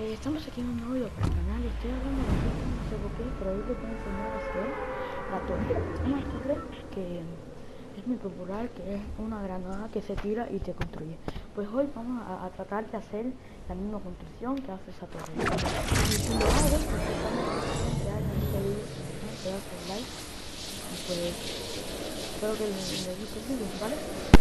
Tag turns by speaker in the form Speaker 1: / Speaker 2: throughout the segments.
Speaker 1: Estamos aquí en un nuevo video para el canal y estoy hablando de esto, no sé por qué, pero hoy te voy a enseñar a hacer la torre. Una torre que es muy popular, que es una granada que se tira y te construye. Pues hoy vamos a tratar de hacer la misma construcción que hace esa torre. Y si lo hago, pues estamos que hagan este video, un pedazo de like. Y pues espero que les guste el video, ¿vale?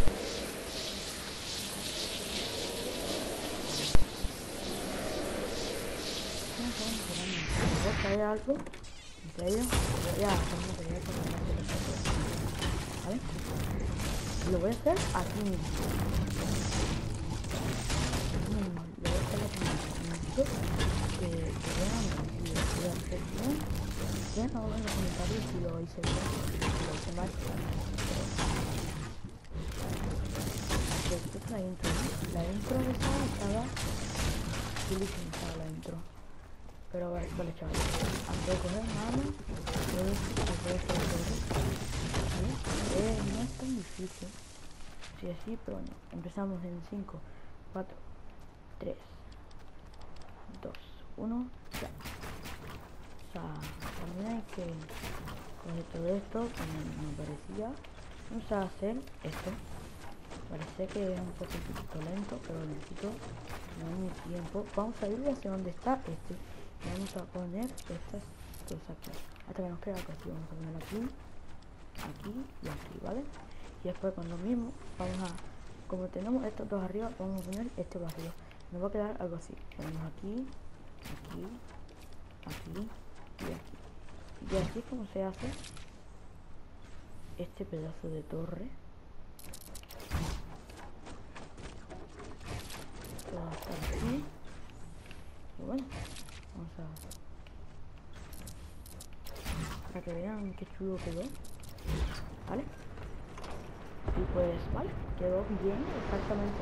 Speaker 1: Voy a traer algo, en serio, voy a hacer un material para ¿vale? Lo voy a hacer aquí mismo. Lo voy a hacer aquí mismo. Que vean si lo voy a hacer bien. Dejen abajo en los comentarios si lo hice bien, si lo hice mal. Esta es la intro, ¿no? La intro de esta estaba chulísima, la intro. Pero vale, chavales, antes de coger mano, puede ser no es tan difícil. Sí, así, pero bueno, empezamos en 5, 4, 3, 2, 1, ya. O sea, también hay que coger todo esto, como me parecía. Vamos a hacer esto. Parece que es un poquito lento, pero necesito mi tiempo. Vamos a ir hacia donde está este. Vamos a poner estas dos aquí. Hasta que nos quede algo así. Vamos a poner aquí, aquí y aquí, ¿vale? Y después con lo mismo, vamos a, como tenemos estos dos arriba, vamos a poner este barrio. Nos va a quedar algo así. Ponemos aquí, aquí, aquí y aquí. Y así es como se hace este pedazo de torre. Va a estar así. Y bueno, vamos a, para que vean qué chulo quedó, ¿vale? Y pues vale, quedó bien, exactamente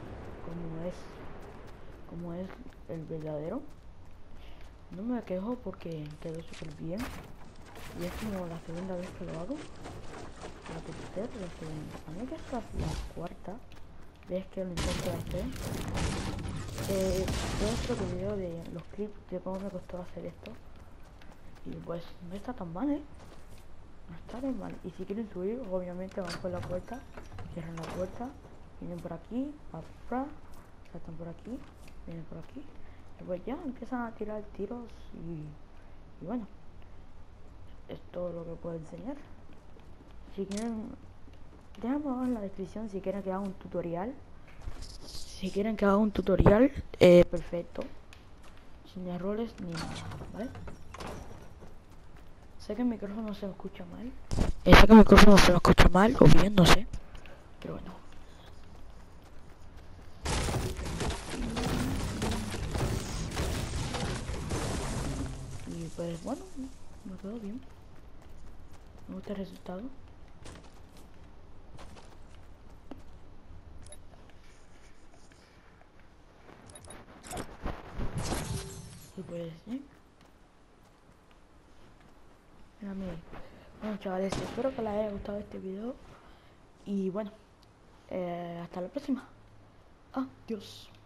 Speaker 1: como es el verdadero. No me quejo porque quedó súper bien. Y es como la segunda vez que lo hago. La tercera, la segunda. A mí que esta es la cuarta vez que lo intento hacer. Yo otro video de los clips de cómo me costó hacer esto. Y pues no está tan mal, no está tan mal. Y si quieren subir, obviamente van por la puerta, cierran la puerta, vienen por aquí, afuera, saltan por aquí, vienen por aquí. Y pues ya empiezan a tirar tiros y bueno, es todo lo que puedo enseñar. Si quieren, déjame abajo en la descripción si quieren que haga un tutorial. Si quieren que haga un tutorial, perfecto. Sin errores ni nada, ¿vale? Sé que el micrófono se me escucha mal. Sé que el micrófono se me escucha mal, o bien, no sé. Pero bueno. Y pues bueno, me quedó bien. Me gusta el resultado. Y pues, bueno chavales, espero que les haya gustado este video. Y bueno, hasta la próxima. Adiós.